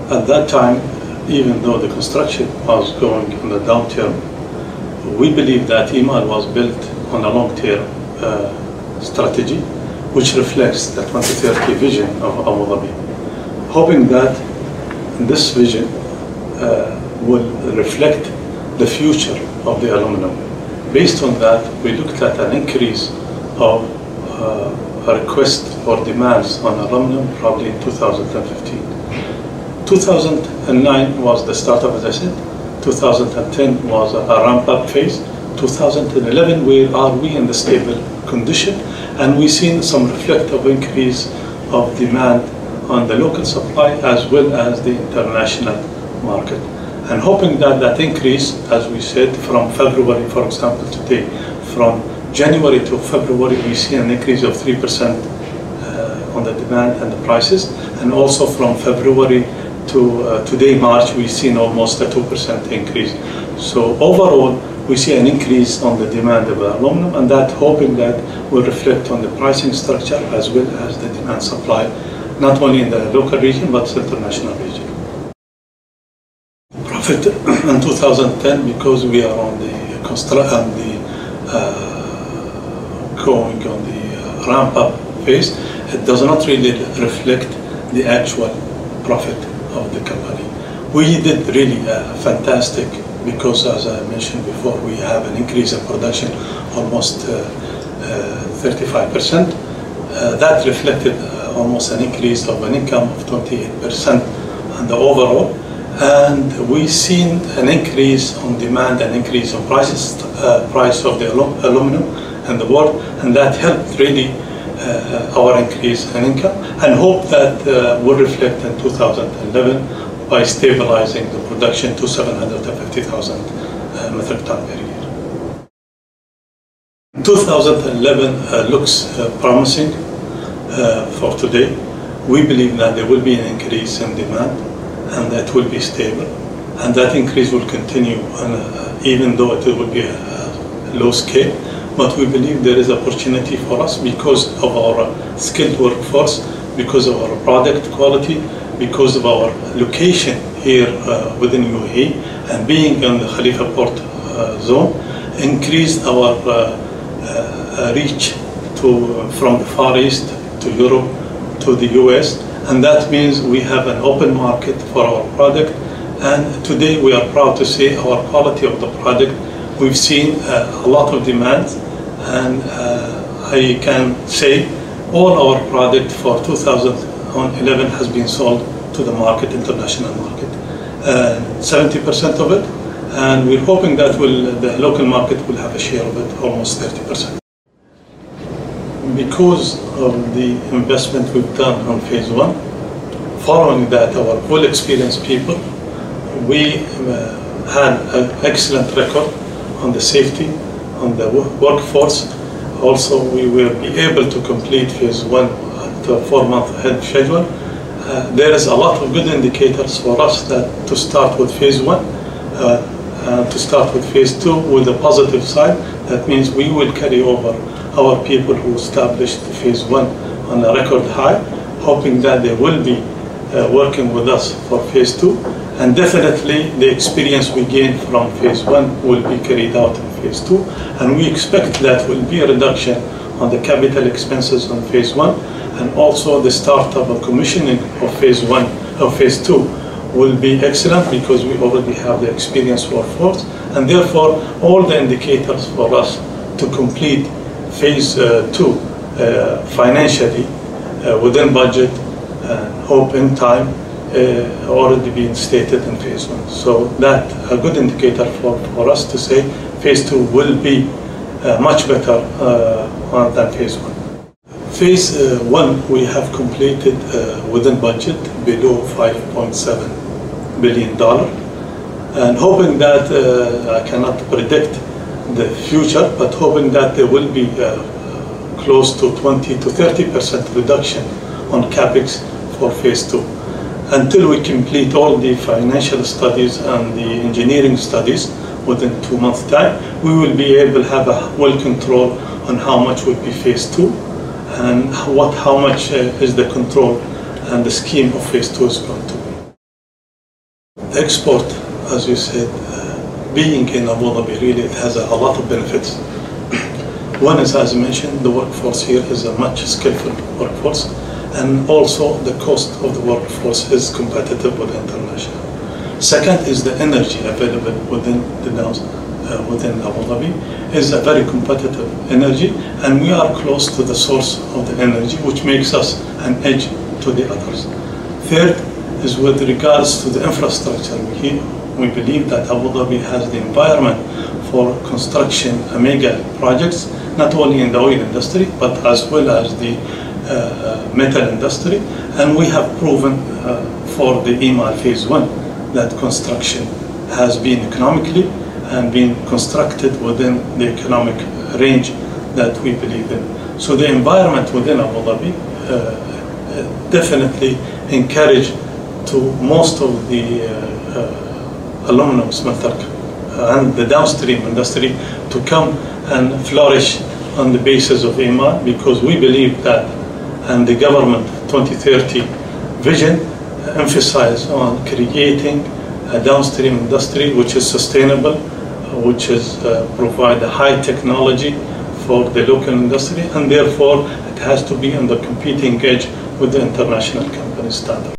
At that time, even though the construction was going on the downturn, we believe that EMAL was built on a long-term strategy, which reflects the 2030 vision of Abu Dhabi. Hoping that this vision will reflect the future of the aluminum. Based on that, we looked at an increase of a request or demands on aluminum probably in 2015. 2009 was the startup, as I said. 2010 was a ramp-up phase. 2011, where are we in the stable condition? And we've seen some reflective increase of demand on the local supply as well as the international market. And hoping that that increase, as we said, from February, for example, today, from January to February, we see an increase of 3% on the demand and the prices. And also from February to today, March, we've seen almost a 2% increase. So overall, we see an increase on the demand of aluminum, and that hoping that will reflect on the pricing structure as well as the demand supply, not only in the local region, but the international region. Profit in 2010, because we are on the going on the ramp-up phase, it does not really reflect the actual profit of the company. We did really fantastic, because as I mentioned before, we have an increase in production almost 35%. That reflected almost an increase of an income of 28% on the overall. And we've seen an increase on demand, an increase in prices, price of the aluminum in the world, and that helped really our increase in income, and hope that will reflect in 2011 by stabilizing the production to 750,000 metric ton per year. 2011 looks promising for today. We believe that there will be an increase in demand, and that will be stable, and that increase will continue, even though it will be a low scale. But we believe there is opportunity for us because of our skilled workforce, because of our product quality, because of our location here within UAE, and being in the Khalifa Port zone, increased our reach from the Far East to Europe to the US, and that means we have an open market for our product. And today we are proud to say our quality of the product, we've seen a lot of demand, and I can say all our product for 2011 has been sold to the market, international market, 70% of it, and we're hoping that the local market will have a share of it, almost 30%. Because of the investment we've done on phase one, following that our well experienced people, we had an excellent record on the safety, on the workforce. Also, we will be able to complete phase one at a 4-month ahead of schedule. There is a lot of good indicators for us that to start with phase one, to start with phase two with a positive side. That means we will carry over our people who established phase one on a record high, hoping that they will be working with us for phase two. And definitely the experience we gained from phase one will be carried out in phase two. And we expect that will be a reduction on the capital expenses on phase one, and also the startup and commissioning of phase one, of phase two will be excellent, because we already have the experienced workforce, and therefore all the indicators for us to complete phase two financially within budget and hope in time already being stated in phase one. So that a good indicator for us to say phase two will be much better than phase one. Phase one we have completed within budget, below $5.7 billion, and hoping that I cannot predict the future, but hoping that there will be close to 20 to 30% reduction on capex for phase two. Until we complete all the financial studies and the engineering studies within 2 months' time, we will be able to have a well control on how much will be phase two, and how much is the control and the scheme of phase two is going to be. export, as you said, being in Abu Dhabi, really it has a lot of benefits. One is, as I mentioned, the workforce here is a much skillful workforce, and also the cost of the workforce is competitive with international. Second is the energy available within Abu Dhabi is a very competitive energy, and we are close to the source of the energy, which makes us an edge to the others. Third is with regards to the infrastructure. We believe that Abu Dhabi has the environment for construction mega projects, not only in the oil industry, but as well as the metal industry. And we have proven for the EMAL Phase 1 that construction has been economically and been constructed within the economic range that we believe in. So the environment within Abu Dhabi definitely encourage to most of the aluminum smelter and the downstream industry to come and flourish on the basis of EMAL, because we believe that, and the government 2030 vision emphasize on creating a downstream industry which is sustainable, which is provide a high technology for the local industry, and therefore it has to be on the competing edge with the international company standard.